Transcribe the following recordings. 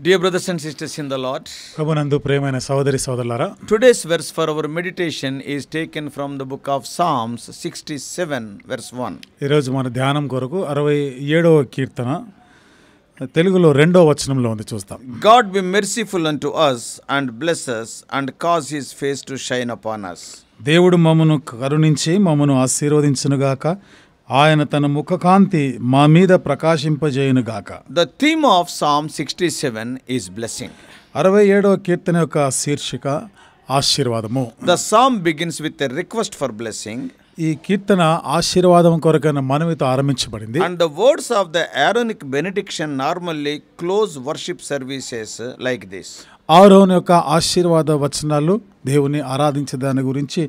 Dear brothers and sisters in the Lord, ప్రభునందు ప్రియమైన సహోదరి సహోదరులారా, today's verse for our meditation is taken from the book of Psalms 67 verse 1. ఈరోజు మన ధ్యానం కొరకు 67వ కీర్తన తెలుగులో 2వ వచనంలో ఉంది, చూస్తాం. God be merciful unto us and bless us and cause his face to shine upon us. దేవుడు మమ్మను కరుణించి మమ్మను ఆశీర్వదించునుగాక, ఆయన తన ముఖకాంతి మా మీద ప్రకాశింపజేయునుగాక. The theme of Psalm 67 is blessing. 67వ కీర్తన యొక్క శీర్షిక ఆశీర్వాదము. The psalm begins with a request for blessing. ఈ కీర్తన ఆశీర్వాదం కొరకైన మనవితో ఆరంభించబడింది. And the words of the Aaronic benediction normally close worship services like this. ఆరోను యొక్క ఆశీర్వాద వచనాలు దేవుని ఆరాధించే దాని గురించి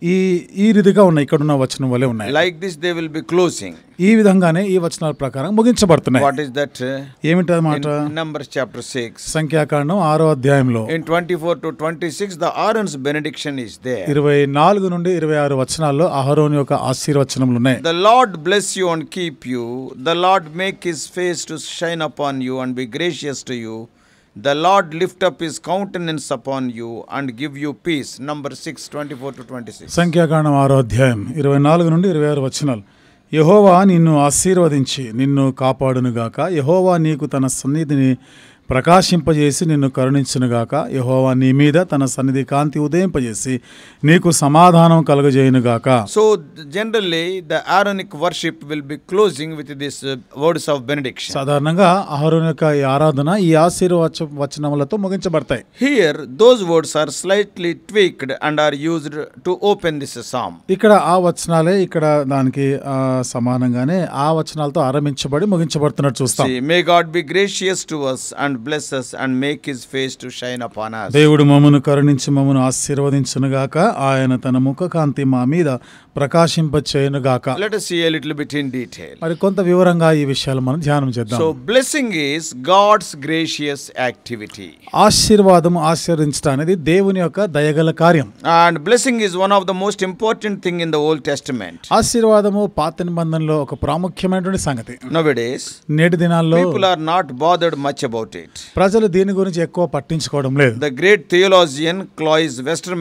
ఈ రీతిగా ఉన్నాయి, ఇక్కడున్న వచనం వలె ఉన్నాయి. Like this they will be closing. ఈ విధంగానే ఈ వచనాల ప్రకారం ముగించబడుతున్నాయి. What is that? ఏమిటన్నమాట? Numbers chapter 6. సంఖ్యాకాండం 6వ అధ్యాయంలో In 24 to 26 the Aaron's benediction is there. 24 నుండి 26 వచనాల్లో అహరోను యొక్క ఆశీర్వచనములు ఉన్నాయి. The Lord bless you and keep you. The Lord make his face to shine upon you and be gracious to you. The Lord lift up his countenance upon you and give you peace. Number 6, 24 to 26. సంఖ్యాకాండం 6వ అధ్యాయం 24 నుండి 26 వచనాలు. యెహోవా నిన్ను ఆశీర్వదించి నిన్ను కాపాడునుగాక, యెహోవా నీకు తన సన్నిధిని ప్రకాశింపజేసి నిన్ను కరుణించునుగాక, యెహోవా నీ మీద తన సన్నిధి కాంతి ఉదయింపజేసి నీకు సమాధానం కలుగజేయునుగాక. So generally the Aaronic worship will be closing with this words of benediction. సాధారణంగా అహరోను యొక్క ఈ ఆరాధన ఈ ఆశీర్వచనములతో ముగించబడతాయి. Here those words are slightly tweaked and are used to open this psalm. ఇక్కడ ఆ వచనాలే ఇక్కడ దానికి సమానంగానే ఆ వచనాలతో ఆరంభించబడి ముగించబడుతున్నట్టు చూస్తాం. See, may God be gracious to us and bless us and make his face to shine upon us. దేవుడు మమ్మను కరుణించి మమ్మను ఆశీర్వదించునుగాక, ఆయన తన ముఖకాంతి మా మీద ప్రకాశింపచేయునుగాక. Let us see a little bit in detail. మరి కొంత వివరంగా ఈ విషయాలు మనం ధ్యానం చేద్దాం. So blessing is God's gracious activity. ఆశీర్వాదం ఆశీర్వదించడం అనేది దేవుని యొక్క దయగల కార్యం. And blessing is one of the most important thing in the Old Testament. ఆశీర్వాదము పాత నిబంధనలో ఒక ప్రాముఖ్యమైనటువంటి సంగతి. Nowadays నేటి దినాల్లో people are not bothered much about it. ప్రజలు దీని గురించి ఎక్కువ పట్టించుకోవడం లేదు. The great theologian Clovis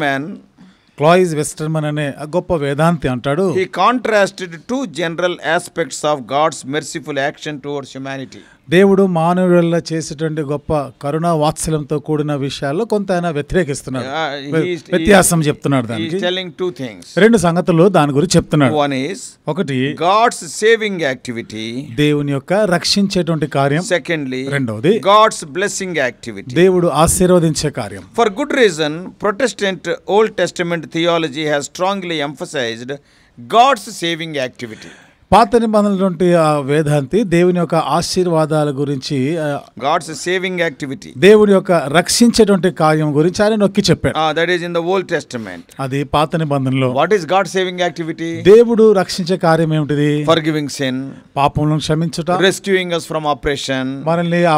వెస్టర్మన్ అనే గొప్ప వేదాంతి అంటాడు, he contrasted two general aspects of God's merciful action towards humanity. దేవుడు మానవుల చేసేటువంటి గొప్ప కరుణా వాత్సల్యంతో కూడిన విషయాల్లో కొంత ఆయన వ్యతిరేకిస్తున్నాడు, వ్యత్యాసం చెప్తున్నాడు. He దానికి is telling two things. రెండు సంగతులు దాని గురించి చెప్తున్నాడు. One is ఒకటి God's saving activity. దేవుని యొక్క రక్షించేటువంటి కార్యం. Secondly, రెండవది God's blessing activity. దేవుడు ఆశీర్వదించే కార్యం. For good reason, Protestant Old Testament theology has strongly emphasized God's saving activity. పాత నిబంధనటువంటి ఆ వేదాంతి దేవుని యొక్క ఆశీర్వాదాల గురించి, God's saving activity, దేవుని యొక్క రక్షించేటువంటి కార్యం గురించి ఆయన నొక్కి చెప్పాడు. that is in the Old Testament. అది పాత నిబంధనలో. What is God's saving activity? దేవుడు రక్షించే కార్యం ఏమిటిది? Forgiving sin, పాపములను క్షమించుట, rescuing us from oppression, మనల్ని ఆ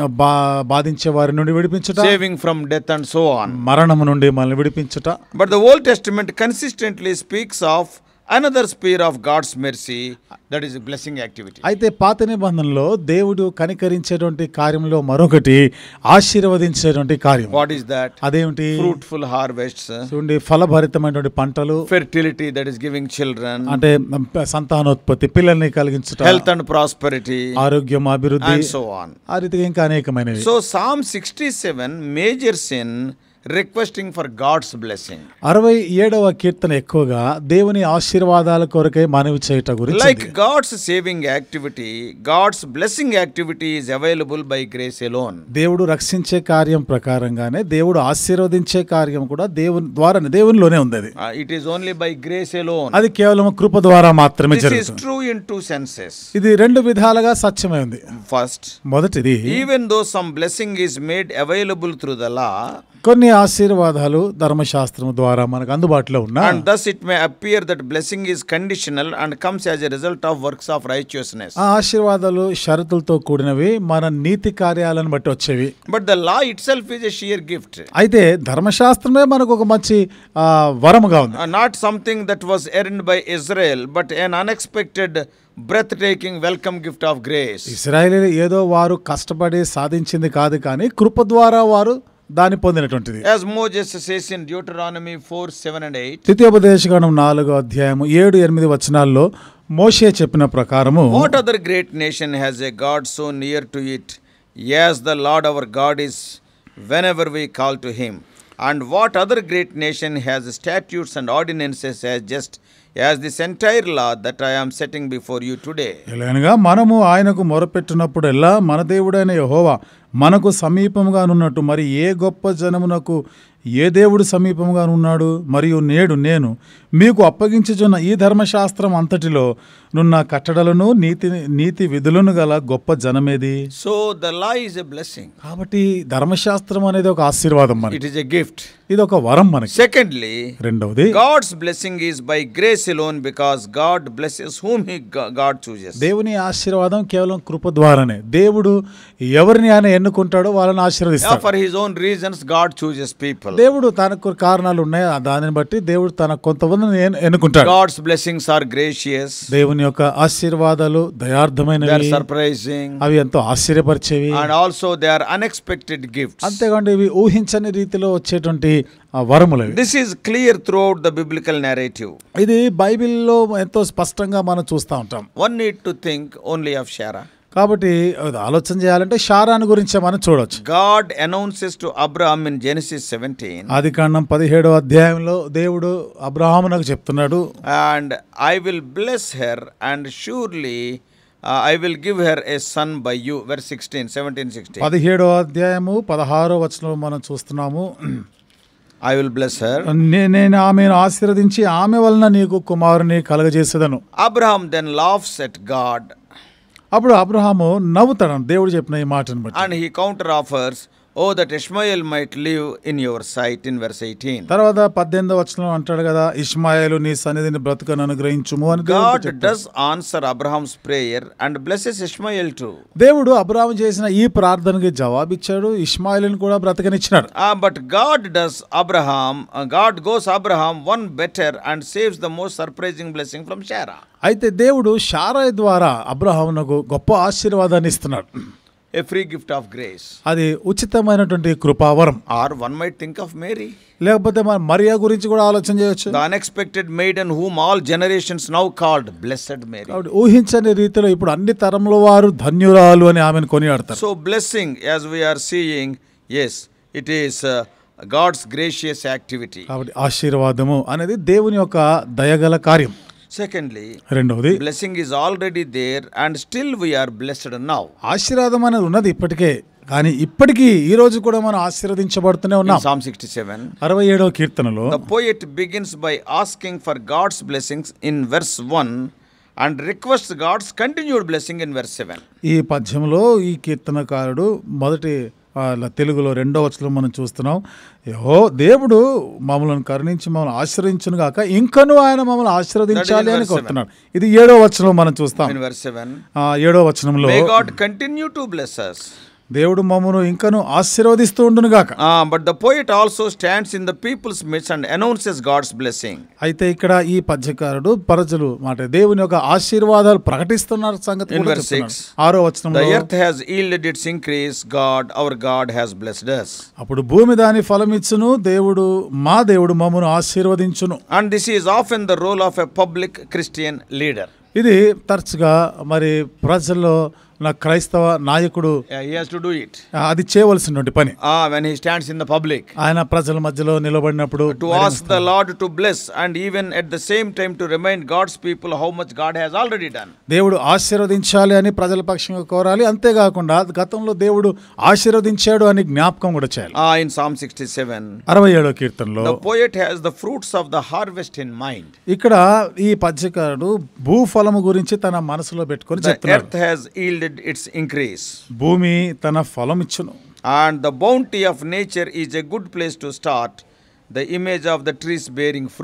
బాధించే వారి నుండి విడిపించుట, saving from death and so on. మరణము నుండి మనల్ని విడిపించుట. But the Old Testament consistently speaks of another sphere of God's mercy, that is a blessing activity. అయితే పాత నిబంధనలో దేవుడు కనికరించేటువంటి కార్యంలో మరొకటి ఆశీర్వదించేటువంటి కార్యం. What is that? అదేమిటి? Fruitful harvests, చూడండి, ఫలభరితమైనటువంటి పంటలు, fertility, that is giving children, అంటే సంతానోత్పత్తి, పిల్లల్ని కలిగించుట, health and prosperity, ఆరోగ్యం, అభివృద్ధి, and so on. ఆ రీతిగా ఇంకా అనేకమైనవి. So Psalm 67 majors in requesting for God's blessing. 67వ కీర్తన ఎక్కువగా దేవుని ఆశీర్వాదాల కొరకై మనవి చేయుట గురించి. Like God's saving activity, God's blessing activity is available by grace alone. దేవుడు రక్షించే కార్యం ప్రకారంగానే దేవుడు ఆశీర్వదించే కార్యం కూడా దేవునిలోనే ఉంది. అది It is only by grace alone. అది కేవలం కృప ద్వారా మాత్రమే This is జరుగుతుంది. true in two senses. ఇది రెండు విధాలుగా సత్యమై ఉంది. First, మొదటిది, even though some blessing is made available through the law, కొన్ని ఆశీర్వాదాలు ధర్మశాస్త్రం ద్వారా మనకు అందుబాటులో ఉన్నా, and thus it may appear that blessing is conditional and comes as a result of works of righteousness. ఆ ఆశీర్వాదాలు షరతులతో కూడినవి, మన నీతి కార్యాలను బట్టి వచ్చేవి. But the law itself is a sheer gift. అయితే ధర్మశాస్త్రమే మనకు ఒక మంచి వరముగా ఉంది. Not something that was earned by Israel, but an unexpected breathtaking welcome gift of grace. ఇశ్రాయేలీయులు ఏదో వారు కష్టపడి సాధించింది కాదు, కానీ కృప ద్వారా వారు దాన్ని పొందినటువంటిది. As Moses says in Deuteronomy 4:7-8, ద్వితీయోపదేశకాండం 4వ అధ్యాయము 7-8 వచనాల్లో మోషే చెప్పిన ప్రకారము, what other great nation has a God so near to it as the Lord our God is whenever we call to him? And what other great nation has statutes and ordinances as this entire law that I am setting before you today? ఎలాగనగా మనము ఆయనకు మొరపెట్టినప్పుడెల్లా మన దేవుడైన యెహోవా మనకు సమీపముగా నున్నట్టు మరి ఏ గొప్ప జనమునకు ఏ దేవుడు సమీపముగా ఉన్నాడు? మరియు నేడు నేను మీకు అప్పగించుచున్న ఈ ధర్మశాస్త్రం అంతటిలో నున్న కట్టడలను నీతి విధులను గల గొప్ప జనమేది. So the law is a blessing. కాబట్టి ధర్మశాస్త్రం అనేది ఒక ఆశీర్వాదం మనకి. It is a gift. ఇది ఒక వరం మనకి. Secondly, రెండవది, God's blessing is by grace alone because God blesses whom God chooses. దేవుని ఆశీర్వాదం కేవలం కృప ద్వారానే. దేవుడు ఎవరిని ఆయన ఎన్నుకుంటాడో వాళ్ళని ఆశీర్వదిస్తాడు. For his own reasons God chooses people. దేవుడు తనకు కారణాలు ఉన్నాయి, దానిని బట్టి దేవుడు తన కొంతమందిని ఎన్నుకుంటాడు. God's blessings are gracious. దేవుని యొక్క ఆశీర్వాదాలు దయార్థమైనవి, they are surprising, అవి ఎంతో ఆశ్చర్యపరిచేవి, and also they are unexpected gifts. అంతేకాకుండా ఇవి ఊహించని రీతిలో వచ్చేటువంటి వరములు. This is clear throughout the biblical narrative. ఇది బైబిల్లో ఎంతో స్పష్టంగా మనం చూస్తూ ఉంటాం. One need to think only of Sarah. కాబట్టి ఆలోచన చేయాలంటే షారాను గురించే మనం చూడొచ్చు. God announces to Abraham in Genesis 17. ఆదికాండం 17వ అధ్యాయంలో దేవుడు అబ్రహామునకు చెప్తున్నాడు, and I will bless her and surely I will give her a son by you. Verse 17:16. 17వ అధ్యాయము 16వ వచనంలో మనం చూస్తున్నాము, I will bless her. నేను ఆమెను ఆశీర్వదించి ఆమె వలన నీకు కుమారుని కలగజేసేదను. Abraham then laughs at God. అప్పుడు అబ్రహాము నవ్వుతాడు దేవుడు చెప్పిన ఈ మాటను బట్టి. And he counter offers, oh that Ishmael might live in your sight, in verse 18. తర్వాత 18వ వచనంలో అంటాడు కదా, ఇష్మాయేలు నీ సన్నిధిని బ్రతుకను అనుగ్రహించుము అని. God does answer Abraham's prayer and blesses Ishmael too. దేవుడు అబ్రహాము చేసిన ఈ ప్రార్థనకి జవాబిచ్చాడు, ఇష్మాయేలుని కూడా బ్రతకనిచ్చినాడు. But God goes Abraham one better and saves the most surprising blessing from Sarah. అయితే దేవుడు షారాయ్ ద్వారా అబ్రహామునకు గొప్ప ఆశీర్వాదాన్ని ఇస్తున్నాడు. A free gift of grace. అది ఉచితమైనటువంటి కృపావరం. Or one might think of Mary. లేకపోతే మన మరియా గురించి కూడా ఆలోచన చేయొచ్చు. The unexpected maiden whom all generations now called Blessed Mary. ఊహించని రీతిలో ఇప్పుడు అన్ని తరముల వారు ధన్యురాలు అని ఆమెను కొనియాడతారు. So blessing, as we are seeing, yes, it is God's gracious activity. కాబట్టి ఆశీర్వాదము అనేది దేవుని యొక్క దయగల కార్యం. Secondly, రెండవది, blessing is already there and still we are blessed now. ఆశీర్వాదం అనేది ఉన్నది ఇప్పటికే, కానీ ఇప్పటికీ ఈ రోజు కూడా మనం ఆశీర్వదించబడుతూనే ఉన్నాం. Psalm 67, 67వ కీర్తనలో the poet begins by asking for God's blessings in verse 1 and requests God's continued blessing in verse 7. ఈ పద్యంలో ఈ కీర్తనకారుడు మొదటి తెలుగులో 2వ వచనం మనం చూస్తున్నాం, దేవుడు మమ్మల్ని కరుణించి మమ్మల్ని ఆశీర్వదించును గాక ఇంకను ఆయన మమ్మల్ని ఆశీర్వదించాలి అని కోరుతున్నాడు. ఇది 7వ వచనం మనం చూస్తాం. 7వ వచనంలో, may God continue to bless us. దేవుడు మమ్మను ఇంకను ఆశీర్వదిస్తూ ఉండును గాక. But the poet also stands in the people's midst and announces God's blessing. అయితే ఇక్కడ ఈ పద్యకారుడు ప్రజలు మాట దేవుని యొక్క ఆశీర్వాదాలు ప్రకటిస్తున్న సంగతి in verse 6, 6వ వచనంలో, the earth has yielded its increase, our God has blessed us. అప్పుడు భూమి దాని ఫలమిచ్చును, మా దేవుడు మమ్మను ఆశీర్వదించును. And this is often the role of a public Christian leader. ఇది తరచుగా మరి ప్రజల్లో క్రైస్తవ నాయకుడు he has to do it. అది చేయవలసినటువంటి పని. When he stands in the public, ఆయన ప్రజల మధ్యలో నిలబడినప్పుడు to ask the Lord to bless and even at the same time to remind God's people how much God has already done. దేవుడు ఆశీర్వదించాలి అని ప్రజల పక్షంగా కోరాలి, అంతేకాకుండా గతంలో దేవుడు ఆశీర్వదించాడు అని జ్ఞాపకం కూడా చేయాలి. In Psalm 67, 67వ కీర్తనలో, the poet has the fruits of the harvest in mind. ఇక్కడ ఈ పద్యకారుడు భూఫలము గురించి తన మనసులో పెట్టుకొని చెప్తున్నాడు. The earth has yielded its increase. భూమి తన ఫలమిచ్చును. And the bounty of nature is a good place to start the image of the trees bearing fruit.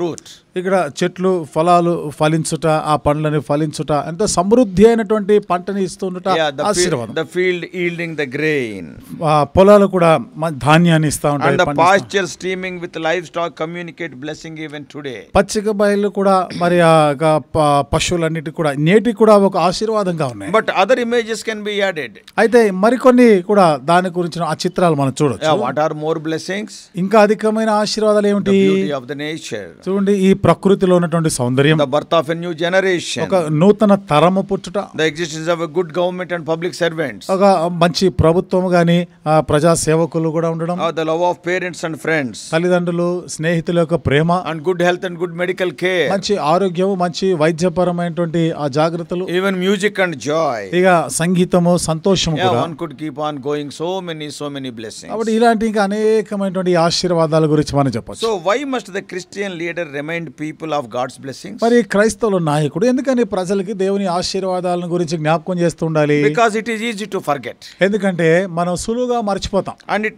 ఇక్కడ చెట్లు ఫలాలు ఫలించుట, ఆ పండ్లని ఫలించుట, ఎంతో సమృద్ధి అయినటువంటి పంటని ఇస్తుండట ఆశీర్వాదం. The field yielding the grain. పొలాలు కూడా ధాన్యాన్ని ఇస్తా ఉంటాయి. And the pasture streaming with livestock communicate blessing even today. పచ్చిక బయళ్ళు కూడా మరి పశువులన్నిటి కూడా నేటి కూడా ఒక ఆశీర్వాదంగా ఉన్నాయి. But other images can be added. అయితే మరికొన్ని కూడా దాని గురించి ఆ చిత్రాలు మనం చూడొచ్చు. What are more blessings? ఇంకా అధికమైన ఆశీర్వాదాలు ఏమిటి? The beauty of the nature. చూడండి, ఈ ప్రకృతిలో ఉన్నటువంటి సౌందర్యం, the birth of a new generation, ఒక నూతన తరము పుట్టుట, the existence of a good government and public servants, ఒక మంచి ప్రభుత్వం గాని ప్రజా సేవకులు కూడా ఉండడం, the love of parents and friends, తల్లిదండ్రులు స్నేహితుల యొక్క ప్రేమ, and good health and good medical care, మంచి ఆరోగ్యం, మంచి వైద్యపరమైనటువంటి ఆ జాగ్రత్తలు, even music and joy, ఇక సంగీతము, సంతోషము కూడా. one could keep on going, so many blessings. కాబట్టి ఇలాంటి ఇంకా అనేకమైనటువంటి ఆశీర్వాదాల గురించి మనం చెప్పొచ్చు. So why must the Christian leader remind people of God's blessings? మరి క్రైస్తవుల నాయకుడు ఎందుకని ప్రజలకి దేవుని ఆశీర్వాదాలను గురించి జ్ఞాపకం చేస్తూ ఉండాలి? Because it is easy to forget. ఎందుకంటే మనం సులువుగా మర్చిపోతాం. And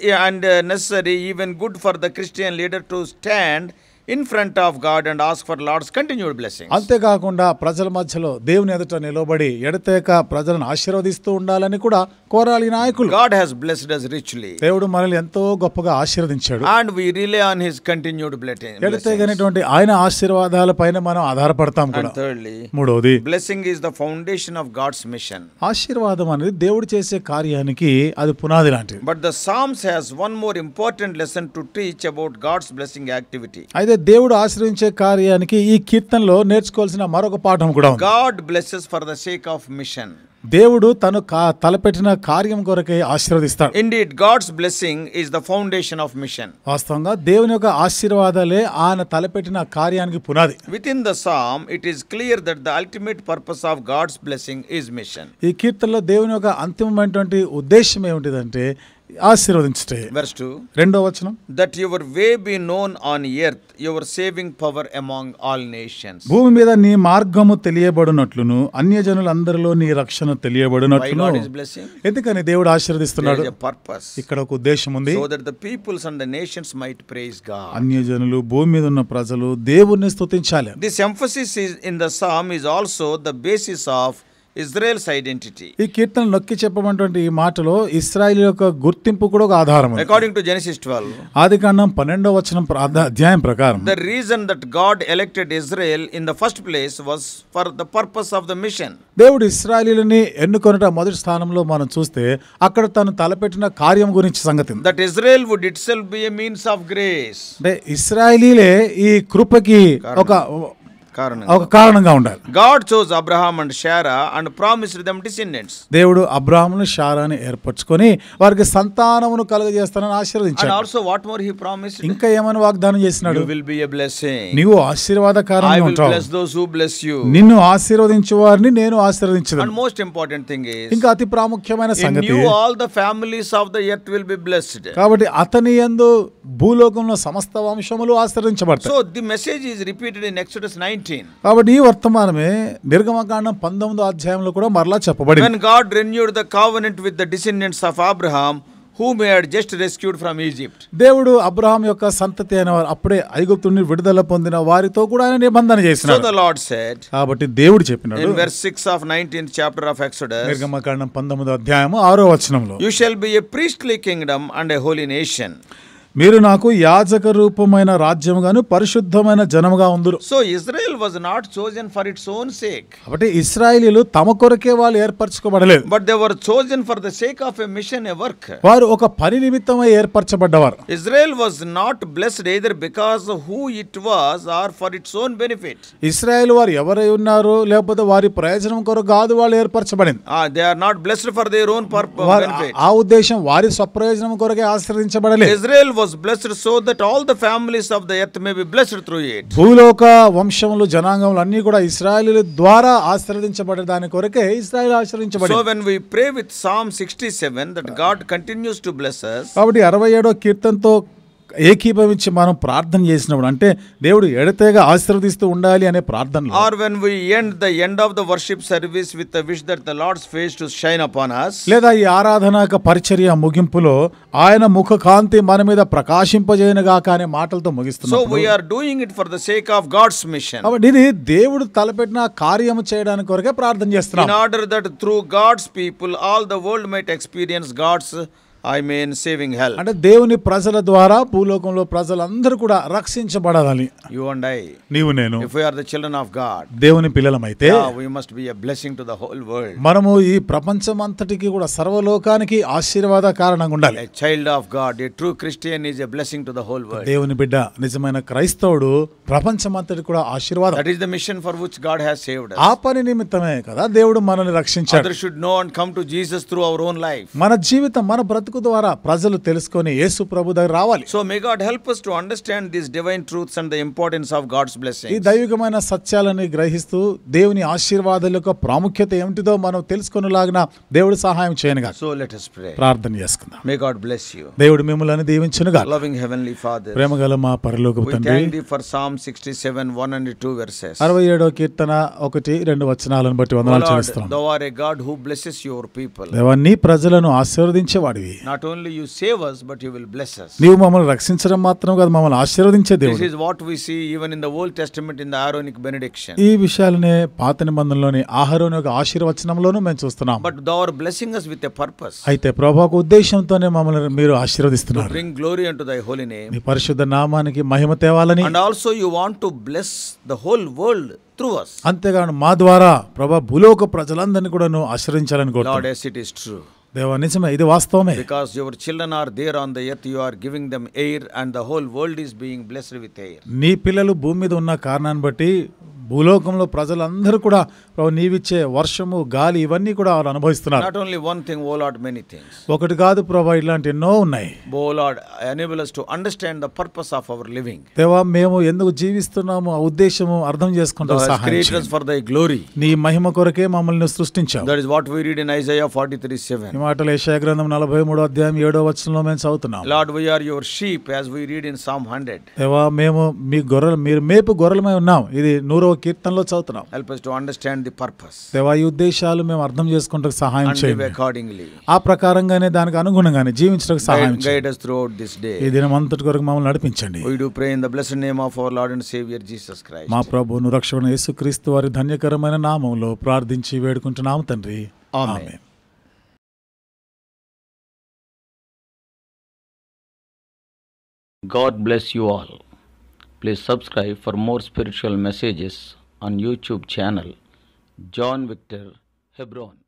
necessary even good for the Christian leader to stand in front of God and ask for Lord's continued blessings. అంతేకాకుండా ప్రజల మధ్యలో దేవుని ఎదుట నిలబడి ఎడతెగక ప్రజలను ఆశీర్వదిస్తూ ఉండాలని కూడా కోరాలి నాయకులు. God has blessed us richly. దేవుడు మనల్ని ఎంతో గొప్పగా ఆశీర్వదించాడు. And we rely on his continued blessings. ఎడతెగనటువంటి ఆయన ఆశీర్వాదాల పైన మనం ఆధారపడతాం కూడా. And thirdly, మూడోది, blessing is the foundation of God's mission. ఆశీర్వాదం అనేది దేవుడు చేసే కార్యానికి అది పునాది లాంటిది. But the Psalms has one more important lesson to teach about God's blessing activity. అయితే దేవుడు ఆశ్రయించే కార్యానికి ఈ కీర్తనలో నేర్చుకోవాల్సిన మరొక పాఠం కూడా ఉంది. God blesses for the sake of mission. దేవుడు తను తలపెట్టిన కార్యం కొరకే ఆశీర్వదిస్తాడు. Indeed, God's blessing is the foundation of mission. వాస్తవంగా దేవుని యొక్క ఆశీర్వాదాలే ఆయన తలపెట్టిన కార్యానికి పునాది. Within the psalm, it is clear that the ultimate purpose of God's blessing is mission. ఈ కీర్తనలో దేవుని యొక్క అంతిమమైనటువంటి ఉద్దేశం ఏమిటిదంటే ఆశీర్వదించుటే. Verse 2, రెండో వచనం, that your way be known on earth, your saving power among all nations. భూమి మీద నీ మార్గము తెలియబడునట్లును అన్యజనులందరిలో నీ రక్షణ తెలియబడునట్లును. Why God is blessing? ఎందుకని దేవుడు ఆశీర్వదిస్తున్నాడు? There is a purpose. ఇక్కడ ఒక ఉద్దేశం ఉంది. So that the peoples and the nations might praise God. అన్యజనులు, భూమి మీద ఉన్న ప్రజలు దేవుణ్ణి స్తుతించాలి. This emphasis is in the psalm is also the basis of Israel's identity. ఈ కీర్తన నొక్కి చెప్పబడినటువంటి ఈ మాటలో ఇశ్రాయేలు యొక్క గుర్తింపు కూడా ఒక ఆధారం. According to Genesis 12, ఆదికాండం 12వ వచనం అధ్యాయం ప్రకారం, the reason that God elected Israel in the first place was for the purpose of the mission. దేవుడు ఇశ్రాయేలుని ఎన్నుకొనుట మొదటి స్థానంలో మనం చూస్తే అక్కడ తను తలపెట్టిన కార్యం గురించి సంగతి. That Israel would itself be a means of grace. అంటే ఇశ్రాయేలీలే ఈ కృపకి ఒక కారణంగా ఉండాలి. God chose Abraham and Sarah and promised them descendants. దేవుడు అబ్రాహామును శారాను ఏర్పరచుకొని వారికి సంతానమును కలుగజేస్తానని ఆశీర్వదించాడు. And also what more he promised? ఇంకా ఏమని వాగ్దానం చేసినాడు? You will be a blessing. నీవు ఆశీర్వాదకరంగా ఉంటావు. I will bless those who bless you. నిన్ను ఆశీర్వదించు వారిని నేను ఆశీర్వదించుదును. And most important thing is, ఇంకా అతి ప్రాముఖ్యమైన సంగతి, in you all the families of the earth will be blessed. కాబట్టి అతని యందు భూలోకంలో సమస్త వంశములు ఆశీర్వదించబడతాయి. So the message is repeated in Exodus 19. కాబట్టి ఈ వర్తమానమే నిర్గమకాండం 19వ అధ్యాయంలో కూడా మరలా చెప్పబడింది. When God renewed the covenant with the descendants of Abraham, whom he had just rescued from Egypt. దేవుడు అబ్రహాం యొక్క సంతతి అయిన వారు అప్పుడే ఐగుప్తు నుండి విడుదల పొందిన వారితో కూడా ఆయన నిబంధన చేసినాడు. So the Lord said, కాబట్టి దేవుడు చెప్పినాడు in verse 6 of 19th chapter of Exodus, నిర్గమకాండం 19వ అధ్యాయము 6వ వచనంలో, you shall be a priestly kingdom and a holy nation. మీరు నాకు యాజక రూపమైన రాజ్యముగాను పరిశుద్ధమైన జనముగా ఉందురు. So Israel was not chosen for its own sake. కాబట్టి ఇశ్రాయేలీయులు తమ కొరకే వాళ్ళు ఏర్పరచుకోబడలేదు. But they were chosen for the sake of a mission, a work. వారు ఒక పని నిమిత్తమై ఏర్పరచబడ్డవారు. Israel was not blessed either because of who it was or for its own benefit. ఇశ్రాయేలు వారు ఎవరై ఉన్నారు లేకపోతే వారి ప్రయోజనం కొరకు కాదు వాళ్ళు ఏర్పరచబడింది. They are not blessed for their own benefit. ఆ ఉద్దేశం వారి స్వప్రయోజనం కొరకే ఆశీర్వదించబడలేదు. Israel was blessed so that all the families of the earth may be blessed through it. భూలోక వంశములు జనాంగములు అన్నీ కూడా ఇశ్రాయేలీయుల ద్వారా ఆశీర్వదించబడే దాని కొరకే ఇశ్రాయేలు ఆశీర్వదించబడింది. So when we pray with Psalm 67 that God continues to bless us, కాబట్టి 67వ కీర్తనతో ఏకీభవించి మనం ప్రార్థన చేసినప్పుడు, అంటే దేవుడు ఎడతెగ ఆశీర్వదిస్తూ ఉండాలి అనే ప్రార్థనలో, or when we end the end of the worship service with the wish that the Lord's face to shine upon us, లేదా ఈ ఆరాధనాక పరిచర్య ముగింపులో ఆయన ముఖ కాంతి మన మీద ప్రకాశింపజేయనుగాక అనే మాటలతో so ముగిస్తున్నాం. we are doing it for the sake of God's mission, కాబట్టి ఇది దేవుడు తలపెట్టిన కార్యము చేయడానికి కొరకే ప్రార్థన in చేస్తున్నాం. order that through God's people all the world might experience God's saving help. అంటే దేవుని ప్రజల ద్వారా భూలోకంలో ప్రజలందరూ కూడా రక్షించబడాలని. You and I, నీవు నేను if we are the children of God, దేవుని పిల్లలమైతే we must be a blessing to the whole world. మనము ఈ ప్రపంచం అంతటికి కూడా సర్వలోకానికి ఆశీర్వాద కారణంగా ఉండాలి. A child of God, a true Christian is a blessing to the whole world. దేవుని బిడ్డ, నిజమైన క్రైస్తవుడు ప్రపంచం అంతటి కూడా ఆశీర్వాదం. That is the mission for which God has saved us. ఆ పని నిమిత్తమే కదా దేవుడు మనల్ని రక్షించాడు. Others should know and come to Jesus through our own life. మన జీవితం, మన బ్రతుకు ద్వారా ప్రజలు తెలుసుకొని యేసు ప్రభు దగ్గర రావాలి. So may God help us to understand these divine truths and the importance of God's ఈ blessings. దైవికమైన సత్యాలని గ్రహిస్తూ దేవుని ఆశీర్వాదాల యొక్క ప్రాముఖ్యత ఏమిటిదో మనం తెలుసుకొనిలాగిన దేవుడు సహాయం చేయనుగా. So let us pray. ప్రార్థన చేసుకుందాం. May God bless you. దేవుడు మిమ్మల్ని దీవించునుగా. Loving heavenly Father, ప్రేమగల మా పరలోకపు we తండ్రి, thank thee for Psalm 67, 1 and 2 verses. 67వ కీర్తన 1-2 వచనాలను బట్టి O వందనాలు Lord, చెల్లిస్తున్నాం. thou art a God who blesses your people. దేవా, నీ ప్రజలను ఆశీర్వదించేవాడివి. Not only you save us, but you will bless us. నీవు మమ్మల్ని రక్షించడం మాత్రం కాదు, మమ్మల్ని ఆశీర్వదించే This దేవుడు. is what we see even in the Old Testament in the Aaronic benediction. ఈ విషయాలనే పాత నిబంధనలోని ఆహారోని యొక్క ఆశీర్వచనంలోనూ మేము చూస్తున్నాం. But thou art blessing us with a purpose, అయితే ప్రభు ఒక ఉద్దేశంతోనే మమ్మల్ని మీరు ఆశీర్వదిస్తున్నారు. bring glory unto thy holy name. నీ పరిశుద్ధ నామానికి మహిమ తేవాలని, And also you want to bless the whole world through us. అంతేగాని మా ద్వారా ప్రభు భూలోక ప్రజలందరినీ కూడా నువ్వు ఆశీర్వదించాలని Lord, కోరుతున్నాను. yes, it is true. దేవా, నిజమే, ఇది వాస్తవమే. Because your children are there on the earth, you are giving them air, and the whole world is being blessed with air. నీ పిల్లలు భూమి మీద ఉన్న కారణాన్ని బట్టి భూలోకంలో ప్రజలందరూ కూడా ప్రభు నీవిచ్చే వర్షము, గాలి ఇవన్నీ కూడా వారు అనుభవిస్తున్నారు. Not only one thing, O Lord, many things. ఒకటి కాదు ప్రభు, ఇలాంటి ఎన్నో ఉన్నాయి. O Lord, enable us to understand the purpose of our living. దేవా, మేము ఎందుకు జీవిస్తున్నాము ఆ ఉద్దేశము అర్థం Thou చేసుకుంటూ hast సహాయం created us చేయండి. for thy glory. నీ మహిమ కొరకే మమ్మల్ని సృష్టించావు. That is what we read in Isaiah 43:7. ఈ మాటలు యెషయా గ్రంథం 43వ అధ్యాయం 7వ వచనంలో మేము చదువుతున్నాం. Lord, we are your sheep, as we read in Psalm 100. దేవా, మేము మీ గొర్రెలు, మీరు మేపు గొర్రెలమై ఉన్నాం. ఇది 100వ కీర్తనలో చదువుతున్నాం. Help us to understand the purpose దేవా, ఈ ఉద్దేశాలు మేము అర్థం చేసుకుంటూ సహాయం and live చేయండి. accordingly. ఆ ప్రకారంగానే దానికి అనుగుణంగానే జీవించడానికి సహాయం చేయండి. Guide us throughout this day. ఈ దినం అంతటి కొరకు మమ్మల్ని నడిపించండి. We do pray in the blessed name of our Lord and Savior Jesus Christ. మా ప్రభువును రక్షకుడైన యేసుక్రీస్తు వారి ధన్యకరమైన నామములో ప్రార్థించి వేడుకుంటున్నాము తండ్రి. Amen. Amen. God bless you all. Please subscribe for more spiritual messages on YouTube channel John Victor Hebron.